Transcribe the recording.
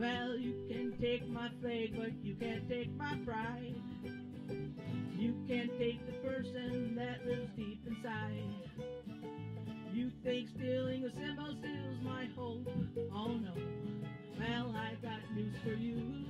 Well, you can take my flag, but you can't take my pride. You can't take the person that lives deep inside. You think stealing a symbol steals my hope? Oh no. Well, I got news for you.